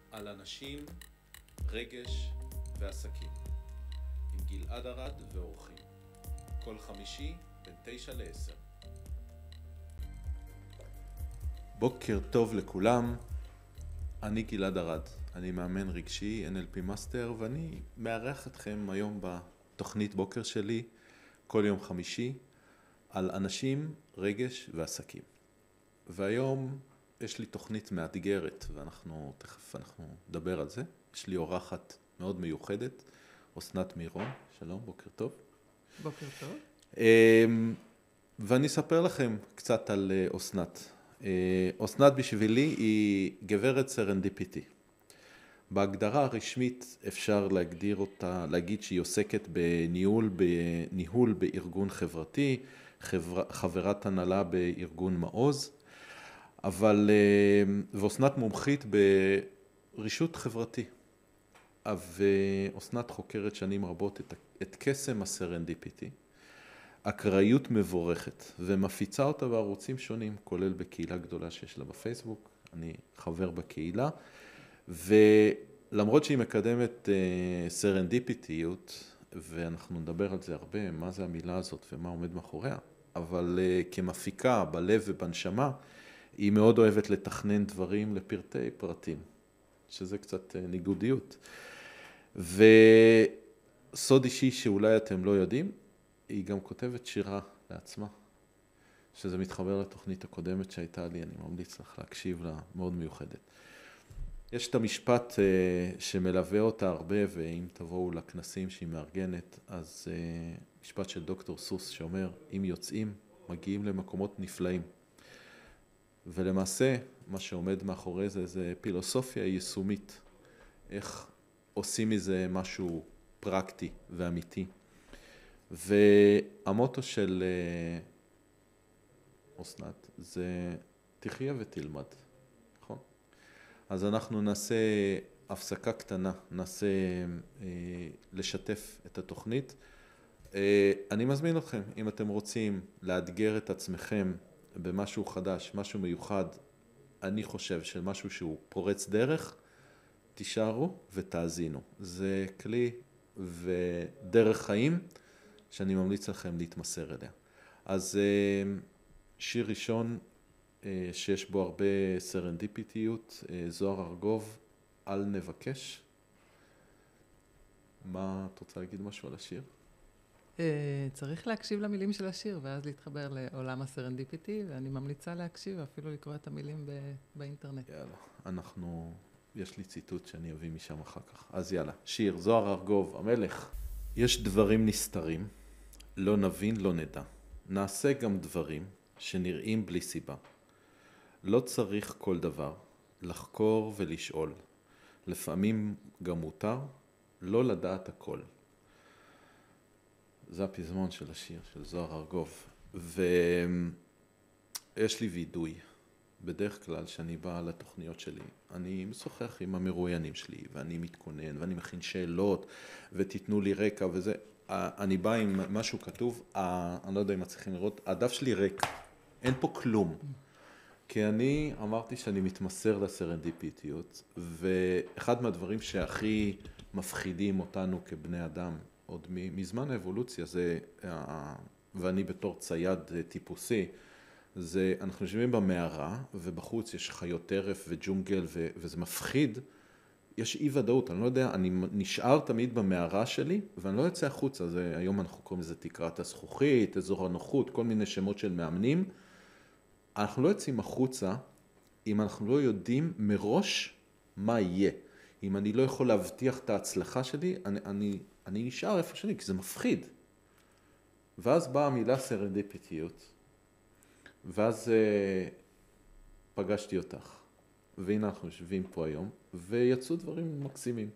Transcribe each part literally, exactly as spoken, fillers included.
על אנשים, רגש ועסקים, עם גלעד ארד ואורחים, כל חמישי בין תשע לעשר. בוקר טוב לכולם, אני גלעד ארד, אני מאמן רגשי, אן אל פי מאסטר, ואני מארח אתכם היום בתוכנית בוקר שלי, כל יום חמישי, על אנשים, רגש ועסקים. והיום יש לי תוכנית מאתגרת, ואנחנו תכף אנחנו נדבר על זה. יש לי אורחת מאוד מיוחדת, אסנת מירון. שלום, בוקר טוב. בוקר טוב. ואני אספר לכם קצת על אסנת. אסנת בשבילי היא גברת סרנדיפיטי. בהגדרה הרשמית אפשר להגדיר אותה, להגיד שהיא עוסקת בניהול, בניהול בארגון חברתי, חבר, חברת הנהלה בארגון מעוז, אבל ואסנת מומחית ברישות חברתי. ואסנת חוקרת שנים רבות את, את קסם הסרנדיפיטי, אקראיות מבורכת, ומפיצה אותה בערוצים שונים, כולל בקהילה גדולה שיש לה בפייסבוק. אני חבר בקהילה, ולמרות שהיא מקדמת סרנדיפיטיות, ואנחנו נדבר על זה הרבה, מה זה המילה הזאת ומה עומד מאחוריה, אבל כמפיקה בלב ובנשמה, היא מאוד אוהבת לתכנן דברים לפרטי פרטים, שזה קצת ניגודיות. וסוד אישי שאולי אתם לא יודעים, היא גם כותבת שירה לעצמה, שזה מתחבר לתוכנית הקודמת שהייתה לי, אני ממליץ לך להקשיב לה, מאוד מיוחדת. יש את המשפט שמלווה אותה הרבה, ואם תבואו לכנסים שהיא מארגנת, אז משפט של דוקטור סוס שאומר, אם יוצאים, מגיעים למקומות נפלאים. ולמעשה, מה שעומד מאחורי זה, זה פילוסופיה יישומית. איך עושים מזה משהו פרקטי ואמיתי. והמוטו של אסנת זה תחיה ותלמד. נכון? אז אנחנו נעשה הפסקה קטנה, נעשה אה, לשתף את התוכנית. אה, אני מזמין אתכם, אם אתם רוצים לאתגר את עצמכם במשהו חדש, משהו מיוחד, אני חושב של משהו שהוא פורץ דרך, תישארו ותאזינו. זה כלי ודרך חיים שאני ממליץ לכם להתמסר אליה. אז שיר ראשון שיש בו הרבה סרנדיפיטיות, זוהר ארגוב, אל נבקש. מה, את רוצה להגיד משהו על השיר? צריך להקשיב למילים של השיר, ואז להתחבר לעולם הסרנדיפיטי, ואני ממליצה להקשיב, ואפילו לקרוא את המילים באינטרנט. יאללה, אנחנו, יש לי ציטוט שאני אביא משם אחר כך. אז יאללה, שיר, זוהר ארגוב, המלך. יש דברים נסתרים, לא נבין, לא נדע. נעשה גם דברים שנראים בלי סיבה. לא צריך כל דבר, לחקור ולשאול. לפעמים גם מותר, לא לדעת הכל. זה הפזמון של השיר, של זוהר ארגוב. ויש לי וידוי. בדרך כלל שאני בא לתוכניות שלי, אני משוחח עם המרואיינים שלי, ואני מתכונן, ואני מכין שאלות, ותיתנו לי רקע וזה. אני בא עם משהו כתוב, אני לא יודע אם מצליחים לראות, הדף שלי ריק, אין פה כלום. כי אני אמרתי שאני מתמסר לסרנדיפיטיות, ואחד מהדברים שהכי מפחידים אותנו כבני אדם, עוד מזמן האבולוציה, זה, ואני בתור צייד טיפוסי, זה, אנחנו יושבים במערה, ובחוץ יש חיות טרף וג'ונגל, ו, וזה מפחיד. יש אי ודאות, אני לא יודע, אני נשאר תמיד במערה שלי, ואני לא יוצא החוצה. זה, היום אנחנו קוראים לזה תקרת הזכוכית, אזור הנוחות, כל מיני שמות של מאמנים. אנחנו לא יוצאים החוצה, אם אנחנו לא יודעים מראש מה יהיה. אם אני לא יכול להבטיח את ההצלחה שלי, אני, אני, אני נשאר איפה שלי, כי זה מפחיד. ואז באה המילה סרנדיפיטיות, ואז אה, פגשתי אותך, והנה אנחנו יושבים פה היום, ויצאו דברים מקסימים.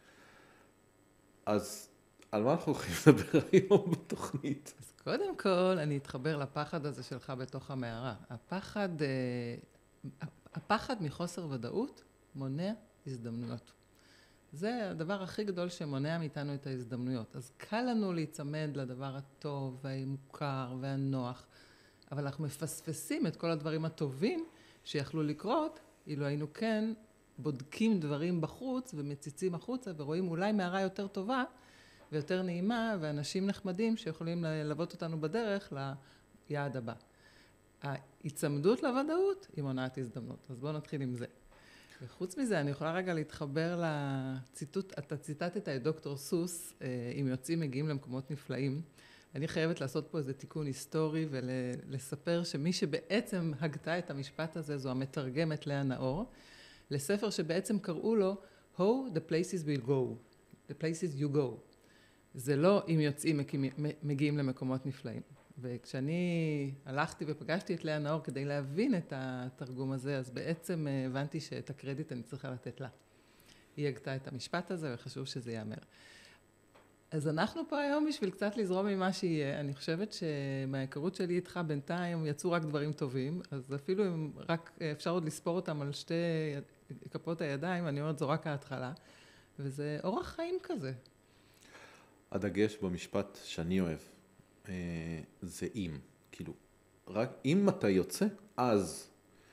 אז על מה אנחנו הולכים לדבר היום בתוכנית? אז קודם כל, אני אתחבר לפחד הזה שלך בתוך המערה. הפחד, אה, הפחד מחוסר ודאות מונע הזדמנויות. זה הדבר הכי גדול שמונע מאיתנו את ההזדמנויות. אז קל לנו להיצמד לדבר הטוב והמוכר והנוח, אבל אנחנו מפספסים את כל הדברים הטובים שיכלו לקרות, אילו היינו כן בודקים דברים בחוץ ומציצים החוצה ורואים אולי מערה יותר טובה ויותר נעימה ואנשים נחמדים שיכולים ללוות אותנו בדרך ליעד הבא. ההצמדות לוודאות היא מונעת הזדמנות, אז בואו נתחיל עם זה. וחוץ מזה, אני יכולה רגע להתחבר לציטוט, אתה ציטטת את דוקטור סוס, אם יוצאים מגיעים למקומות נפלאים. אני חייבת לעשות פה איזה תיקון היסטורי ולספר שמי שבעצם הגתה את המשפט הזה זו המתרגמת לאה נאור, לספר שבעצם קראו לו How the places will go, the places you go. זה לא אם יוצאים מגיעים למקומות נפלאים. וכשאני הלכתי ופגשתי את לאה נאור כדי להבין את התרגום הזה, אז בעצם הבנתי שאת הקרדיט אני צריכה לתת לה. היא הגתה את המשפט הזה וחשוב שזה ייאמר. אז אנחנו פה היום בשביל קצת לזרום ממה שיהיה. אני חושבת שמההיכרות שלי איתך בינתיים יצאו רק דברים טובים, אז אפילו אם רק אפשר עוד לספור אותם על שתי כפות הידיים, אני אומרת זו רק ההתחלה, וזה אורח חיים כזה. הדגש במשפט שאני אוהב, זה אם, כאילו, רק אם אתה יוצא, אז,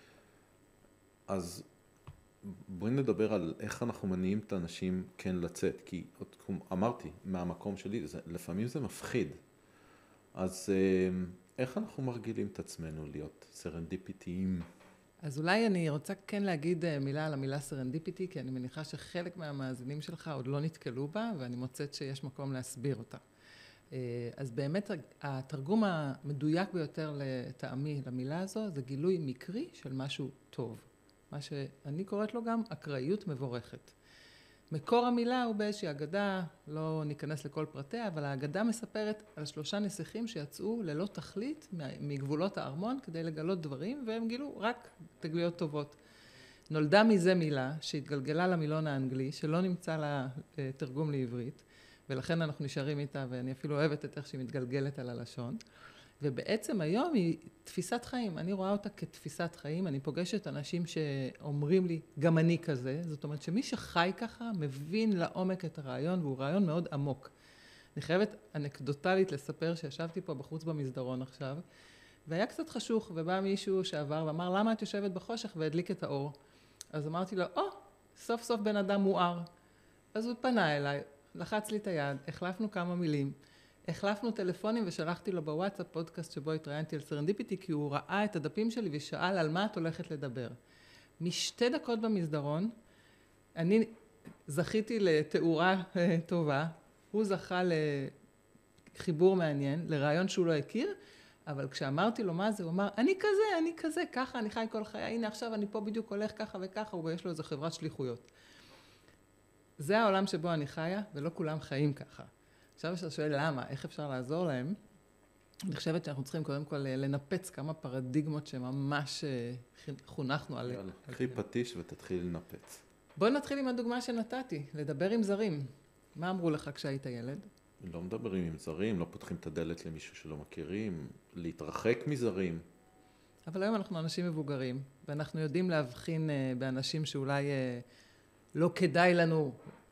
אז בואי נדבר על איך אנחנו מניעים את האנשים כן לצאת, כי אמרתי, מהמקום שלי, זה, לפעמים זה מפחיד, אז איך אנחנו מרגילים את עצמנו להיות סרנדיפיטיים? אז אולי אני רוצה כן להגיד מילה על המילה סרנדיפיטי, כי אני מניחה שחלק מהמאזינים שלך עוד לא נתקלו בה, ואני מוצאת שיש מקום להסביר אותה. אז באמת התרגום המדויק ביותר לטעמי למילה הזו, זה גילוי מקרי של משהו טוב. מה שאני קוראת לו גם אקראיות מבורכת. מקור המילה הוא באיזושהי אגדה, לא ניכנס לכל פרטיה, אבל האגדה מספרת על שלושה נסיכים שיצאו ללא תכלית מגבולות הארמון כדי לגלות דברים, והם גילו רק תגליות טובות. נולדה מזה מילה שהתגלגלה למילון האנגלי, שלא נמצא לה תרגום לעברית, ולכן אנחנו נשארים איתה, ואני אפילו אוהבת את איך שהיא מתגלגלת על הלשון. ובעצם היום היא תפיסת חיים, אני רואה אותה כתפיסת חיים, אני פוגשת אנשים שאומרים לי, גם אני כזה, זאת אומרת שמי שחי ככה מבין לעומק את הרעיון, והוא רעיון מאוד עמוק. אני חייבת אנקדוטלית לספר שישבתי פה בחוץ במסדרון עכשיו, והיה קצת חשוך, ובא מישהו שעבר ואמר, למה את יושבת בחושך והדליק את האור? אז אמרתי לו, או, סוף סוף בן אדם מואר. אז הוא פנה אליי, לחץ לי את היד, החלפנו כמה מילים, החלפנו טלפונים ושלחתי לו בוואטסאפ פודקאסט שבו התראיינתי על סרנדיפיטי, כי הוא ראה את הדפים שלי ושאל על מה את הולכת לדבר. משתי דקות במסדרון, אני זכיתי לתאורה טובה, הוא זכה לחיבור מעניין, לרעיון שהוא לא הכיר, אבל כשאמרתי לו מה זה, הוא אמר, אני כזה, אני כזה, ככה, אני חי כל חיי, הנה עכשיו אני פה בדיוק הולך ככה וככה, ויש לו איזו חברת שליחויות. זה העולם שבו אני חיה, ולא כולם חיים ככה. עכשיו שאתה שואל למה, איך אפשר לעזור להם, אני חושבת שאנחנו צריכים קודם כל לנפץ כמה פרדיגמות שממש חונכנו עליהן. יאללה, קחי פטיש ותתחיל לנפץ. בוא נתחיל עם הדוגמה שנתתי, לדבר עם זרים. מה אמרו לך כשהיית ילד? לא מדברים עם זרים, לא פותחים את הדלת למישהו שלא מכירים, להתרחק מזרים. אבל היום אנחנו אנשים מבוגרים, ואנחנו יודעים להבחין באנשים שאולי לא כדאי לנו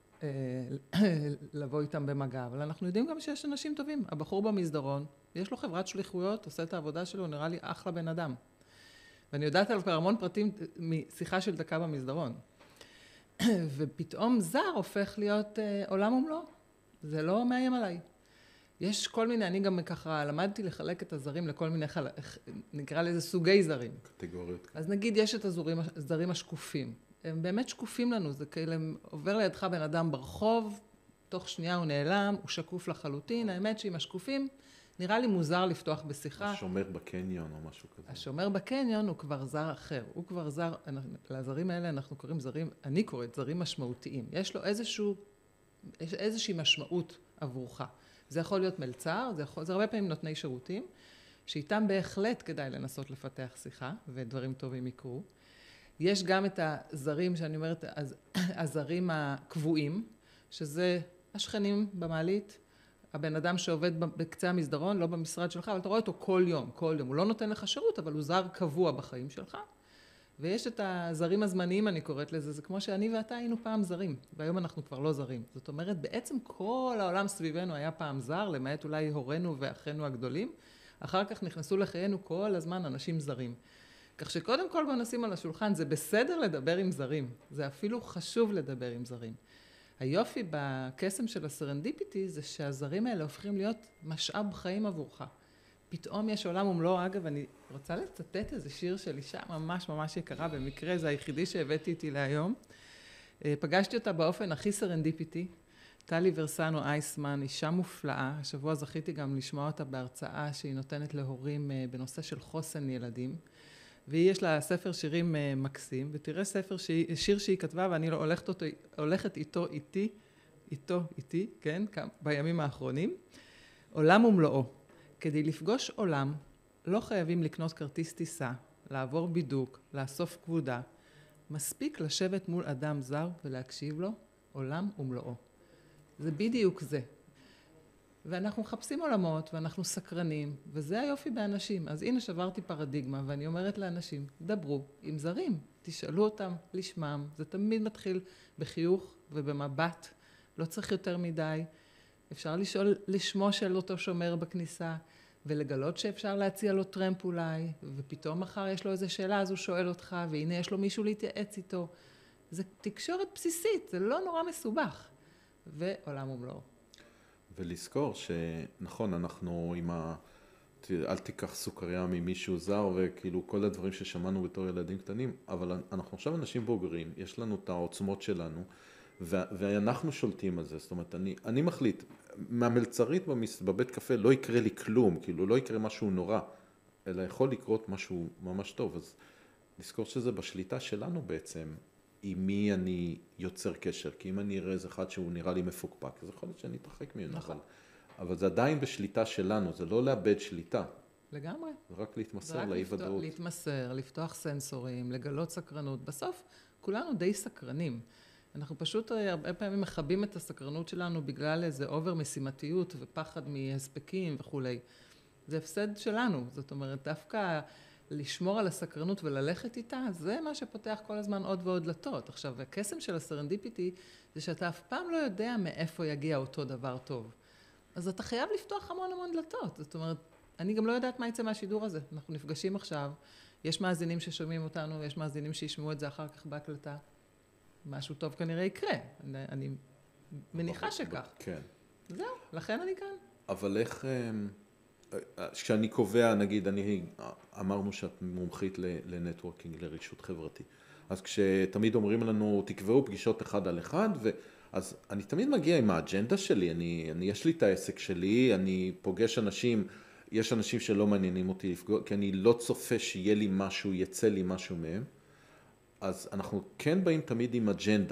לבוא איתם במגע, אבל אנחנו יודעים גם שיש אנשים טובים. הבחור במסדרון, יש לו חברת שליחויות, עושה את העבודה שלו, נראה לי אחלה בן אדם. ואני יודעת על המון פרטים משיחה של דקה במסדרון. ופתאום זר הופך להיות עולם ומלואו. זה לא מאיים עליי. יש כל מיני, אני גם ככה למדתי לחלק את הזרים לכל מיני, נקרא לזה סוגי זרים. קטגוריות. אז נגיד יש את הזרים, הזרים השקופים. הם באמת שקופים לנו, זה כאילו, עובר לידך בן אדם ברחוב, תוך שנייה הוא נעלם, הוא שקוף לחלוטין, האמת שעם השקופים, נראה לי מוזר לפתוח בשיחה. השומר בקניון או משהו כזה. השומר בקניון הוא כבר זר אחר, הוא כבר זר, לזרים האלה אנחנו קוראים זרים, אני קוראת זרים משמעותיים, יש לו איזשהו, יש איזושהי משמעות עבורך. זה יכול להיות מלצר, זה, יכול, זה הרבה פעמים נותני שירותים, שאיתם בהחלט כדאי לנסות לפתח שיחה, ודברים טובים יקרו. יש גם את הזרים, שאני אומרת, הזרים הקבועים, שזה השכנים במעלית, הבן אדם שעובד בקצה המסדרון, לא במשרד שלך, אבל אתה רואה אותו כל יום, כל יום. הוא לא נותן לך שירות, אבל הוא זר קבוע בחיים שלך. ויש את הזרים הזמניים, אני קוראת לזה, זה כמו שאני ואתה היינו פעם זרים, והיום אנחנו כבר לא זרים. זאת אומרת, בעצם כל העולם סביבנו היה פעם זר, למעט אולי הורינו ואחינו הגדולים. אחר כך נכנסו לחיינו כל הזמן אנשים זרים. כך שקודם כל בוא נשים על השולחן, זה בסדר לדבר עם זרים, זה אפילו חשוב לדבר עם זרים. היופי בקסם של הסרנדיפיטי זה שהזרים האלה הופכים להיות משאב חיים עבורך. פתאום יש עולם ומלואו. אגב, אני רוצה לצטט איזה שיר של אישה ממש ממש יקרה, במקרה זה היחידי שהבאתי איתי להיום. פגשתי אותה באופן הכי סרנדיפיטי, טלי ורסנו אייסמן, אישה מופלאה. השבוע זכיתי גם לשמוע אותה בהרצאה שהיא נותנת להורים בנושא של חוסן ילדים. והיא יש לה ספר שירים מקסים, ותראה ספר שהיא, שיר שהיא כתבה, ואני לא הולכת, אותו, הולכת איתו איתי, איתו איתי, כן, בימים האחרונים. עולם ומלואו. כדי לפגוש עולם, לא חייבים לקנות כרטיס טיסה, לעבור בידוק, לאסוף כבודה. מספיק לשבת מול אדם זר ולהקשיב לו, עולם ומלואו. זה בדיוק זה. ואנחנו מחפשים עולמות, ואנחנו סקרנים, וזה היופי באנשים. אז הנה שברתי פרדיגמה, ואני אומרת לאנשים, דברו עם זרים, תשאלו אותם לשמם. זה תמיד מתחיל בחיוך ובמבט, לא צריך יותר מדי. אפשר לשאול לשמו של אותו שומר בכניסה, ולגלות שאפשר להציע לו טרמפ אולי, ופתאום מחר יש לו איזו שאלה, אז הוא שואל אותך, והנה יש לו מישהו להתייעץ איתו. זה תקשורת בסיסית, זה לא נורא מסובך. ועולם ומלואו. ולזכור שנכון, אנחנו עם ה... אל תיקח סוכריה ממישהו זר, וכאילו כל הדברים ששמענו בתור ילדים קטנים, אבל אנחנו עכשיו אנשים בוגרים, יש לנו את העוצמות שלנו, ו- ואנחנו שולטים על זה. זאת אומרת, אני, אני מחליט, מהמלצרית במס... בבית קפה לא יקרה לי כלום, כאילו לא יקרה משהו נורא, אלא יכול לקרות משהו ממש טוב. אז לזכור שזה בשליטה שלנו בעצם, עם מי אני יוצר קשר, כי אם אני אראה איזה אחד שהוא נראה לי מפוקפק, אז יכול להיות שאני אתרחק ממנו, נכון. אבל, אבל זה עדיין בשליטה שלנו, זה לא לאבד שליטה. לגמרי. זה רק להתמסר זה רק לאי לפתוח, ודאות. להתמסר, לפתוח סנסורים, לגלות סקרנות. בסוף כולנו די סקרנים. אנחנו פשוט הרבה פעמים מחבים את הסקרנות שלנו בגלל איזה אובר משימתיות ופחד מהספקים וכולי. זה הפסד שלנו, זאת אומרת, דווקא לשמור על הסקרנות וללכת איתה, זה מה שפותח כל הזמן עוד ועוד דלתות. עכשיו, הקסם של הסרנדיפיטי זה שאתה אף פעם לא יודע מאיפה יגיע אותו דבר טוב. אז אתה חייב לפתוח המון המון דלתות. זאת אומרת, אני גם לא יודעת מה יצא מהשידור הזה. אנחנו נפגשים עכשיו, יש מאזינים ששומעים אותנו, יש מאזינים שישמעו את זה אחר כך בהקלטה. משהו טוב כנראה יקרה. אני, אני מניחה שכך. כן. זהו, לכן אני כאן. אבל איך, כשאני קובע, נגיד, אני, אמרנו שאת מומחית לנטוורקינג, לרישות חברתי. אז כשתמיד אומרים לנו, תקבעו פגישות אחד על אחד, ו... אז אני תמיד מגיע עם האג'נדה שלי, אני, אני, יש לי את העסק שלי, אני פוגש אנשים, יש אנשים שלא מעניינים אותי לפגוע, כי אני לא צופה שיהיה לי משהו, יצא לי משהו מהם. אז אנחנו כן באים תמיד עם אג'נדה.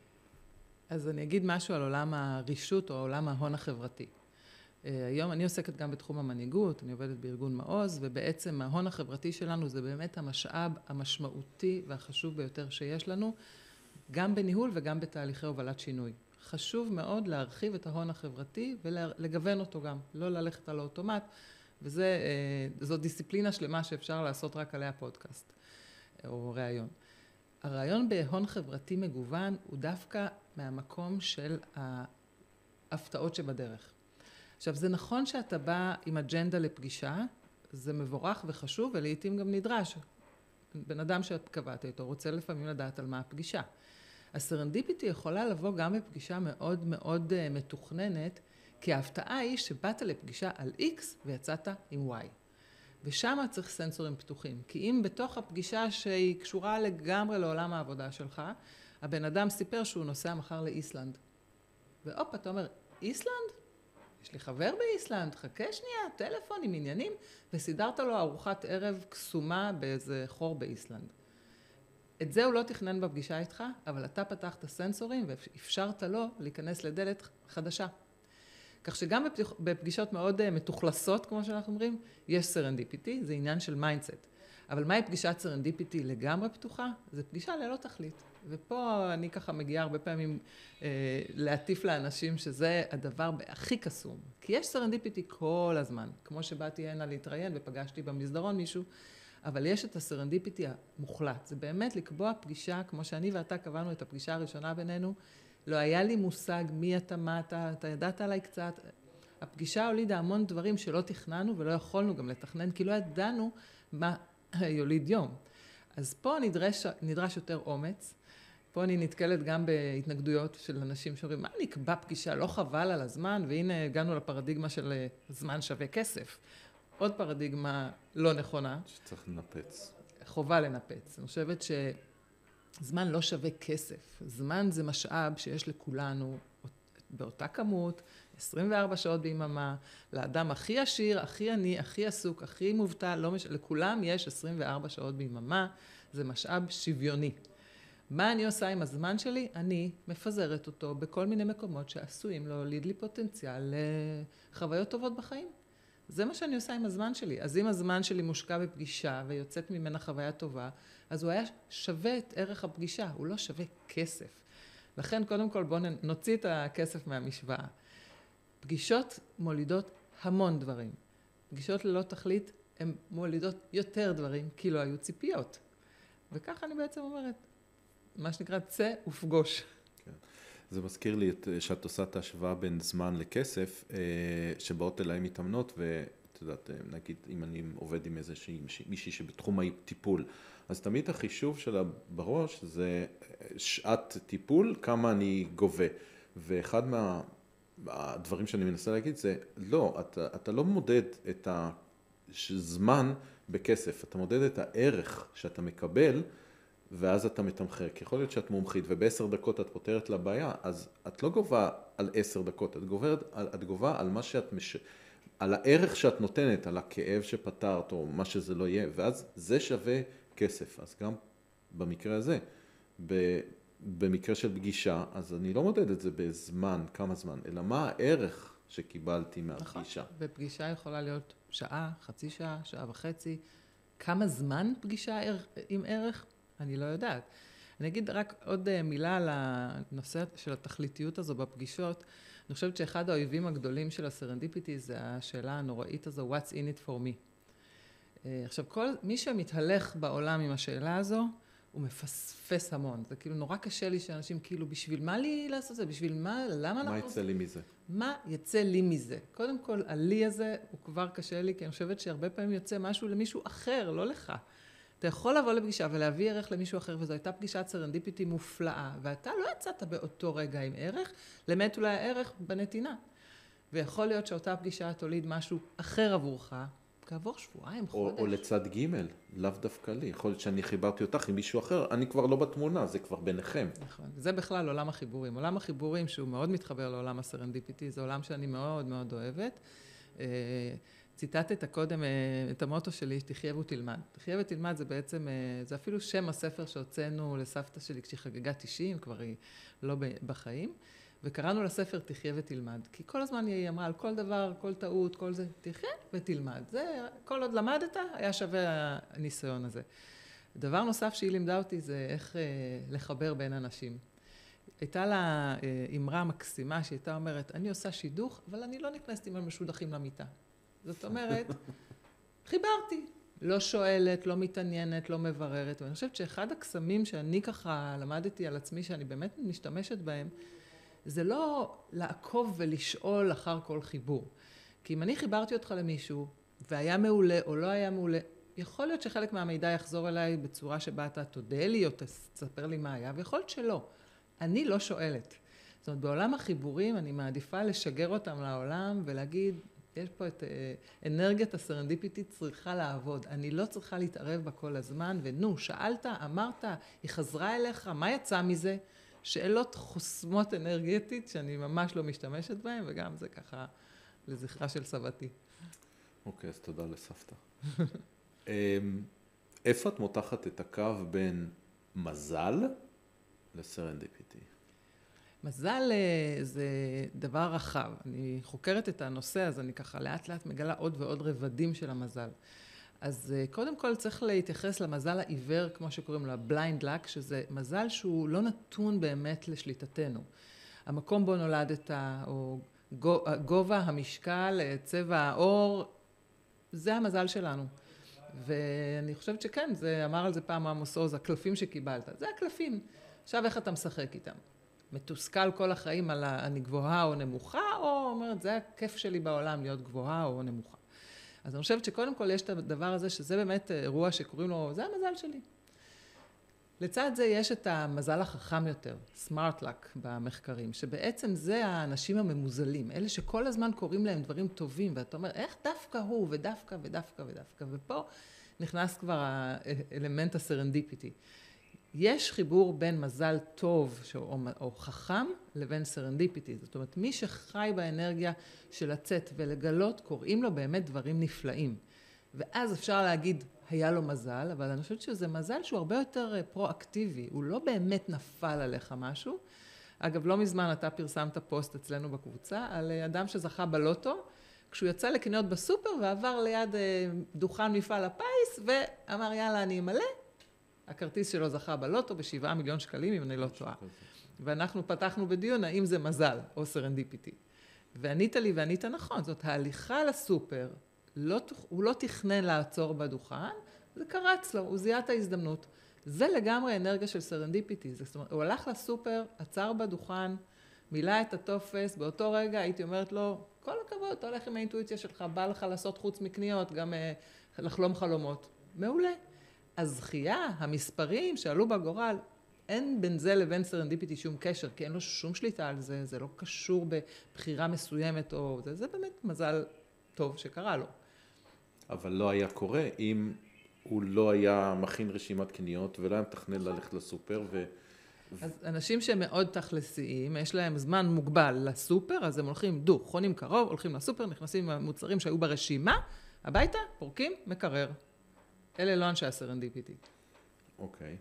אז אני אגיד משהו על עולם הרישות או עולם ההון החברתי. היום אני עוסקת גם בתחום המנהיגות, אני עובדת בארגון מעוז, ובעצם ההון החברתי שלנו זה באמת המשאב המשמעותי והחשוב ביותר שיש לנו, גם בניהול וגם בתהליכי הובלת שינוי. חשוב מאוד להרחיב את ההון החברתי ולגוון אותו גם, לא ללכת על האוטומט, וזו דיסציפלינה שלמה שאפשר לעשות רק עליה פודקאסט או ראיון. הרעיון בהון חברתי מגוון הוא דווקא מהמקום של ההפתעות שבדרך. עכשיו, זה נכון שאתה בא עם אג'נדה לפגישה, זה מבורך וחשוב ולעיתים גם נדרש. בן אדם שקבעת איתו רוצה לפעמים לדעת על מה הפגישה. הסרנדיפיטי יכולה לבוא גם בפגישה מאוד מאוד מתוכננת, כי ההפתעה היא שבאת לפגישה על X ויצאת עם Y. ושם צריך סנסורים פתוחים. כי אם בתוך הפגישה שהיא קשורה לגמרי לעולם העבודה שלך, הבן אדם סיפר שהוא נוסע מחר לאיסלנד. ואופ, אתה אומר, איסלנד? יש לי חבר באיסלנד, חכה שנייה, טלפון עם עניינים, וסידרת לו ארוחת ערב קסומה באיזה חור באיסלנד. את זה הוא לא תכנן בפגישה איתך, אבל אתה פתחת סנסורים ואפשרת לו להיכנס לדלת חדשה. כך שגם בפגישות מאוד מתוכלסות, כמו שאנחנו אומרים, יש סרנדיפיטי, זה עניין של מיינדסט. אבל מהי פגישת סרנדיפיטי לגמרי פתוחה? זה פגישה ללא תכלית. ופה אני ככה מגיעה הרבה פעמים אה, להטיף לאנשים שזה הדבר הכי קסום. כי יש סרנדיפיטי כל הזמן. כמו שבאתי הנה להתראיין ופגשתי במסדרון מישהו, אבל יש את הסרנדיפיטי המוחלט. זה באמת לקבוע פגישה, כמו שאני ואתה קבענו את הפגישה הראשונה בינינו, לא היה לי מושג מי אתה, מה אתה, אתה ידעת עליי קצת. הפגישה הולידה המון דברים שלא תכננו ולא יכולנו גם לתכנן, כי לא ידענו מה יוליד יום. אז פה נדרש, נדרש יותר אומץ. פה אני נתקלת גם בהתנגדויות של אנשים שאומרים, מה נקבע פגישה, לא חבל על הזמן, והנה הגענו לפרדיגמה של זמן שווה כסף. עוד פרדיגמה לא נכונה. שצריך לנפץ. חובה לנפץ. אני חושבת שזמן לא שווה כסף. זמן זה משאב שיש לכולנו באותה כמות, עשרים וארבע שעות ביממה, לאדם הכי עשיר, הכי עני, הכי עסוק, הכי מובטל, לא מש... לכולם יש עשרים וארבע שעות ביממה, זה משאב שוויוני. מה אני עושה עם הזמן שלי? אני מפזרת אותו בכל מיני מקומות שעשויים להוליד לי פוטנציאל לחוויות טובות בחיים. זה מה שאני עושה עם הזמן שלי. אז אם הזמן שלי מושקע בפגישה ויוצאת ממנה חוויה טובה, אז הוא היה שווה את ערך הפגישה, הוא לא שווה כסף. לכן קודם כל בואו נוציא את הכסף מהמשוואה. פגישות מולידות המון דברים. פגישות ללא תכלית הן מולידות יותר דברים, כי לא היו ציפיות. וככה אני בעצם אומרת, מה שנקרא צא ופגוש. כן. זה מזכיר לי את, שאת עושה את ההשוואה בין זמן לכסף, שבאות אליי מתאמנות, ואת יודעת, נגיד, אם אני עובד עם איזושהי מישהי שבתחום הטיפול, אז תמיד החישוב שלה בראש זה שעת טיפול, כמה אני גובה. ואחד מהדברים שאני מנסה להגיד זה, לא, אתה, אתה לא מודד את הזמן בכסף, אתה מודד את הערך שאתה מקבל, ואז אתה מתמחר. כי יכול להיות שאת מומחית, ובעשר דקות את פותרת לה בעיה, אז את לא גובה על עשר דקות, את גובה, את גובה על מה שאת מש... על הערך שאת נותנת, על הכאב שפתרת, או מה שזה לא יהיה, ואז זה שווה כסף. אז גם במקרה הזה, ב... במקרה של פגישה, אז אני לא מודד את זה בזמן, כמה זמן, אלא מה הערך שקיבלתי מהפגישה. נכון, ופגישה יכולה להיות שעה, חצי שעה, שעה וחצי. כמה זמן פגישה עם ערך? אני לא יודעת. אני אגיד רק עוד מילה על הנושא של התכליתיות הזו בפגישות. אני חושבת שאחד האויבים הגדולים של הסרנדיפיטי זה השאלה הנוראית הזו, what's in it for me. עכשיו, כל מי שמתהלך בעולם עם השאלה הזו, הוא מפספס המון. זה כאילו נורא קשה לי שאנשים כאילו, בשביל מה לי לעשות זה? בשביל מה? למה אנחנו... מה יצא לי מזה? מה יצא לי מזה? קודם כל, הלי הזה הוא כבר קשה לי, כי אני חושבת שהרבה פעמים יוצא משהו למישהו אחר, לא לך. אתה יכול לבוא לפגישה ולהביא ערך למישהו אחר, וזו הייתה פגישת סרנדיפיטי מופלאה, ואתה לא יצאת באותו רגע עם ערך, למעט אולי הערך בנתינה. ויכול להיות שאותה פגישה תוליד משהו אחר עבורך, כעבור שבועיים, חודש. או, או לצד ג', לאו דווקא לי. יכול להיות שאני חיברתי אותך עם מישהו אחר, אני כבר לא בתמונה, זה כבר ביניכם. נכון. זה בכלל עולם החיבורים. עולם החיבורים שהוא מאוד מתחבר לעולם הסרנדיפיטי, זה עולם שאני מאוד מאוד אוהבת. ציטטת קודם את המוטו שלי, תחיה ותלמד. תחיה ותלמד זה בעצם, זה אפילו שם הספר שהוצאנו לסבתא שלי כשהיא חגגה תשעים, כבר היא לא בחיים, וקראנו לספר תחיה ותלמד. כי כל הזמן היא אמרה על כל דבר, כל טעות, כל זה, תחיה ותלמד. זה, כל עוד למדת, היה שווה הניסיון הזה. דבר נוסף שהיא לימדה אותי זה איך לחבר בין אנשים. הייתה לה אמרה מקסימה שהייתה אומרת, אני עושה שידוך, אבל אני לא נכנסת עם המשודכים למיטה. זאת אומרת, חיברתי, לא שואלת, לא מתעניינת, לא מבררת, ואני חושבת שאחד הקסמים שאני ככה למדתי על עצמי, שאני באמת משתמשת בהם, זה לא לעקוב ולשאול אחר כל חיבור. כי אם אני חיברתי אותך למישהו, והיה מעולה או לא היה מעולה, יכול להיות שחלק מהמידע יחזור אליי בצורה שבה אתה תודה לי או תספר לי מה היה, ויכול להיות שלא. אני לא שואלת. זאת אומרת, בעולם החיבורים אני מעדיפה לשגר אותם לעולם ולהגיד, יש פה את אנרגיית הסרנדיפיטית צריכה לעבוד. אני לא צריכה להתערב בה כל הזמן, ונו, שאלת, אמרת, היא חזרה אליך, מה יצא מזה? שאלות חוסמות אנרגטית שאני ממש לא משתמשת בהן, וגם זה ככה לזכרה של סבתי. אוקיי, אז תודה לסבתא. איפה את מותחת את הקו בין מזל לסרנדיפיטי? מזל זה דבר רחב. אני חוקרת את הנושא, אז אני ככה לאט לאט מגלה עוד ועוד רבדים של המזל. אז קודם כל צריך להתייחס למזל העיוור, כמו שקוראים לו, blind luck, שזה מזל שהוא לא נתון באמת לשליטתנו. המקום בו נולדת, או גובה, המשקל, צבע העור, זה המזל שלנו. ואני חושבת שכן, זה אמר על זה פעם עמוס עוז, הקלפים שקיבלת. זה הקלפים. עכשיו איך אתה משחק איתם? מתוסכל כל החיים על אני גבוהה או נמוכה, או אומרת, זה הכיף שלי בעולם להיות גבוהה או נמוכה. אז אני חושבת שקודם כל יש את הדבר הזה, שזה באמת אירוע שקוראים לו, זה המזל שלי. לצד זה יש את המזל החכם יותר, smart luck במחקרים, שבעצם זה האנשים הממוזלים, אלה שכל הזמן קוראים להם דברים טובים, ואתה אומר, איך דווקא הוא, ודווקא, ודווקא, ודווקא, ופה נכנס כבר האלמנט הסרנדיפיטי. יש חיבור בין מזל טוב או, או חכם לבין סרנדיפיטי, זאת אומרת, מי שחי באנרגיה של לצאת ולגלות, קוראים לו באמת דברים נפלאים. ואז אפשר להגיד, היה לו מזל, אבל אני חושבת שזה מזל שהוא הרבה יותר פרואקטיבי, הוא לא באמת נפל עליך משהו. אגב, לא מזמן אתה פרסמת פוסט אצלנו בקבוצה, על אדם שזכה בלוטו, כשהוא יצא לקניות בסופר ועבר ליד דוכן מפעל הפיס, ואמר, יאללה, אני אמלא. הכרטיס שלו זכה בלוטו בשבעה מיליון שקלים, אם אני לא טועה. ואנחנו פתחנו בדיון, האם זה מזל או סרנדיפיטי. וענית לי וענית נכון, זאת ההליכה לסופר, לא, הוא לא תכנן לעצור בדוכן, זה קרץ לו, הוא זיהה את ההזדמנות. זה לגמרי אנרגיה של סרנדיפיטי. זאת אומרת, הוא הלך לסופר, עצר בדוכן, מילא את הטופס, באותו רגע הייתי אומרת לו, כל הכבוד, אתה הולך עם האינטואיציה שלך, בא לך לעשות חוץ מקניות, גם אה, לחלום חלומות. מעולה. הזכייה, המספרים שעלו בגורל, אין בין זה לבין סרנדיפיטי שום קשר, כי אין לו שום שליטה על זה, זה לא קשור בבחירה מסוימת, או זה, זה באמת מזל טוב שקרה לו. אבל לא היה קורה אם הוא לא היה מכין רשימת קניות ולא היה מתכנן ללכת לסופר ו... אז אנשים שמאוד תכלסיים, יש להם זמן מוגבל לסופר, אז הם הולכים דו, חונים קרוב, הולכים לסופר, נכנסים עם המוצרים שהיו ברשימה, הביתה, פורקים, מקרר. אלה לא אנשי הסרנדיפיטי. אוקיי.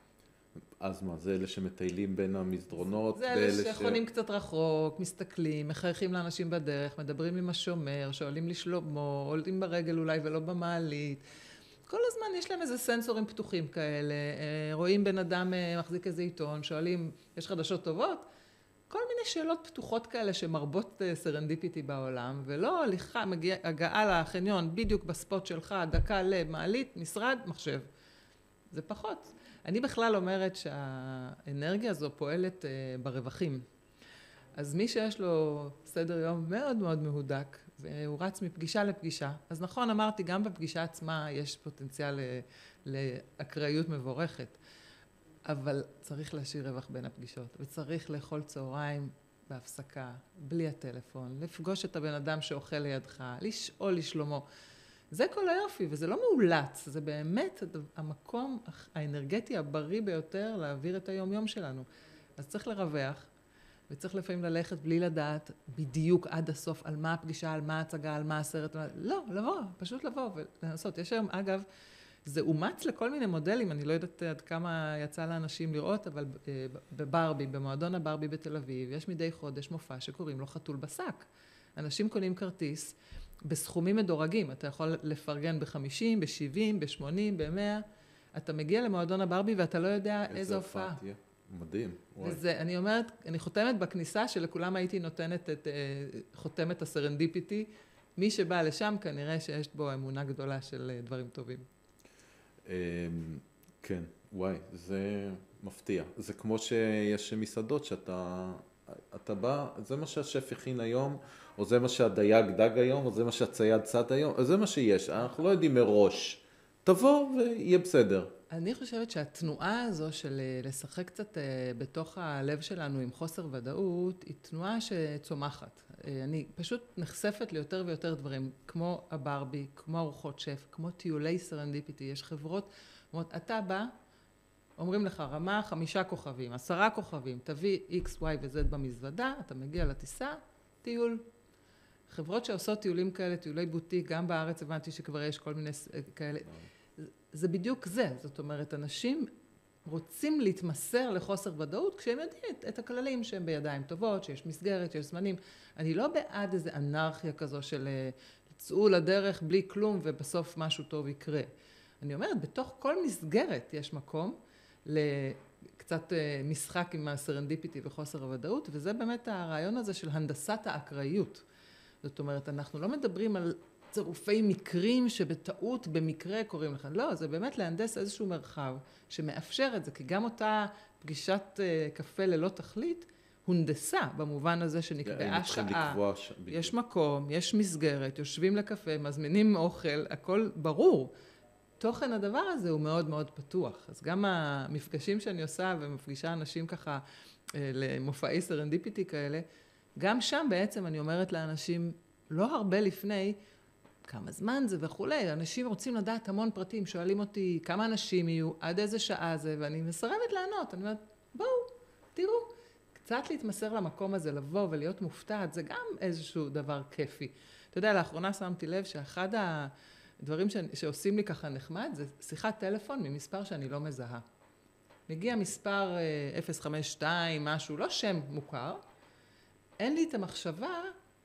אז מה, זה אלה שמטיילים בין המסדרונות? זה אלה שחונים ש... קצת רחוק, מסתכלים, מחייכים לאנשים בדרך, מדברים עם השומר, שואלים לשלומו, עולים ברגל אולי ולא במעלית. כל הזמן יש להם איזה סנסורים פתוחים כאלה, רואים בן אדם מחזיק איזה עיתון, שואלים, יש חדשות טובות? כל מיני שאלות פתוחות כאלה שמרבות סרנדיפיטי בעולם, ולא הליכה, מגיע, הגעה לחניון בדיוק בספוט שלך, דקה למעלית, משרד, מחשב. זה פחות. אני בכלל אומרת שהאנרגיה הזו פועלת ברווחים. אז מי שיש לו סדר יום מאוד מאוד מהודק, והוא רץ מפגישה לפגישה, אז נכון, אמרתי, גם בפגישה עצמה יש פוטנציאל לאקראיות מבורכת, אבל צריך להשאיר רווח בין הפגישות, וצריך לאכול צהריים בהפסקה, בלי הטלפון, לפגוש את הבן אדם שאוכל לידך, לשאול לשלומו. זה כל היופי, וזה לא מאולץ, זה באמת המקום האנרגטי הבריא ביותר להעביר את היום יום שלנו. אז צריך לרווח, וצריך לפעמים ללכת בלי לדעת בדיוק עד הסוף על מה הפגישה, על מה ההצגה, על מה הסרט. לא, לבוא, פשוט לבוא ולנסות. יש היום, אגב, זה אומץ לכל מיני מודלים, אני לא יודעת עד כמה יצא לאנשים לראות, אבל בברבי, במועדון הברבי בתל אביב, יש מדי חודש מופע שקוראים לו חתול בשק. אנשים קונים כרטיס בסכומים מדורגים, אתה יכול לפרגן ב-חמישים, ב-שבעים, ב-שמונים, ב-מאה, אתה מגיע למועדון הברבי ואתה לא יודע איזה הופעה. מדהים. וזה, אני אומרת, אני חותמת בכניסה שלכולם הייתי נותנת את חותמת הסרנדיפיטי, מי שבא לשם כנראה שיש בו אמונה גדולה של דברים טובים. כן, וואי, זה מפתיע. זה כמו שיש מסעדות שאתה אתה בא, זה מה שהשף הכין היום, או זה מה שהדייג דג היום, או זה מה שהצייד צד היום, או זה מה שיש, אנחנו לא יודעים מראש. תבוא ויהיה בסדר. אני חושבת שהתנועה הזו של לשחק קצת בתוך הלב שלנו עם חוסר ודאות, היא תנועה שצומחת. אני פשוט נחשפת ליותר ויותר דברים, כמו הברבי, כמו ארוחות שף, כמו טיולי סרנדיפיטי. יש חברות, אומרות, אתה בא, אומרים לך, רמה חמישה כוכבים, עשרה כוכבים, תביא X, Y ו-Z במזוודה, אתה מגיע לטיסה, טיול. חברות שעושות טיולים כאלה, טיולי בוטיק, גם בארץ הבנתי שכבר יש כל מיני כאלה. זה בדיוק זה, זאת אומרת, אנשים רוצים להתמסר לחוסר ודאות, כשהם יודעים את, את הכללים שהם בידיים טובות, שיש מסגרת, שיש זמנים. אני לא בעד איזו אנרכיה כזו של צאו לדרך בלי כלום ובסוף משהו טוב יקרה. אני אומרת, בתוך כל מסגרת יש מקום לקצת משחק עם הסרנדיפיטי וחוסר הוודאות, וזה באמת הרעיון הזה של הנדסת האקראיות. זאת אומרת, אנחנו לא מדברים על צירופי מקרים שבטעות במקרה קוראים לך. לא, זה באמת להנדס איזשהו מרחב שמאפשר את זה, כי גם אותה פגישת קפה ללא תכלית הונדסה במובן הזה שנקבעה שעה. יש מקום, יש מסגרת, יושבים לקפה, מזמינים אוכל, הכל ברור. תוכן הדבר הזה הוא מאוד מאוד פתוח. אז גם המפגשים שאני עושה ומפגישה אנשים ככה למופעי סרנדיפיטי כאלה, גם שם בעצם אני אומרת לאנשים, לא הרבה לפני, כמה זמן זה וכולי, אנשים רוצים לדעת המון פרטים, שואלים אותי כמה אנשים יהיו, עד איזה שעה זה, ואני מסרבת לענות, אני אומרת, בואו, תראו, קצת להתמסר למקום הזה, לבוא ולהיות מופתעת, זה גם איזשהו דבר כיפי. אתה יודע, לאחרונה שמתי לב שאחד הדברים ש... שעושים לי ככה נחמד, זה שיחת טלפון ממספר שאני לא מזהה. מגיע מספר אפס חמש שתיים, משהו, לא שם מוכר, אין לי את המחשבה